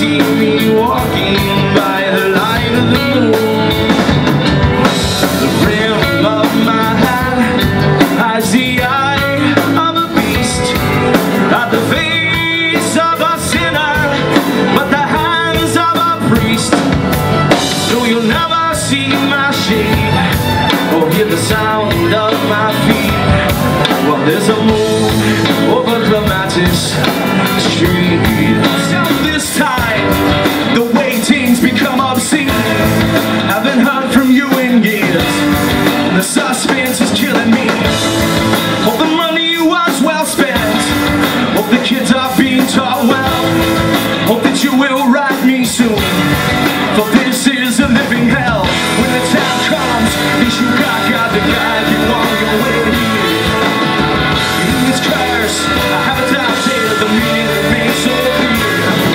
see me walking by the light of the moon. The rim of my hat has the eye of a beast, not the face of a sinner, but the hands of a priest. So you'll never see my shade or hear the sound of my feet. Well, there's a moon over Clematis street. So this time, the waiting's become obscene. Haven't heard from you in years. The suspense is killing me. All the money was well spent. Hope the kids are being taught well. Hope that you will write me soon, for this is a living hell. When the time comes, at least you got God to guide you on your way here. In this curse, I have adopted the meaning that makes so clear.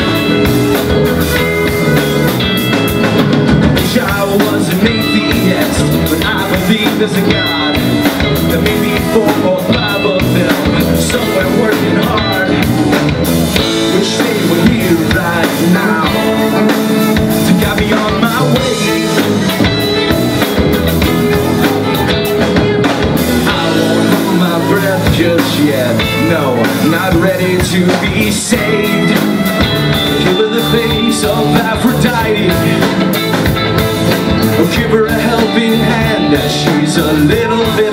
I wish I was an atheist, but I believe there's a God. There may be 4 or 5 of them somewhere working hard. Wish they were here right now to guide me on my way. I won't hold my breath just yet. No, not ready to be saved. Give her the face of Aphrodite, or give her a helping hand as she's a little bit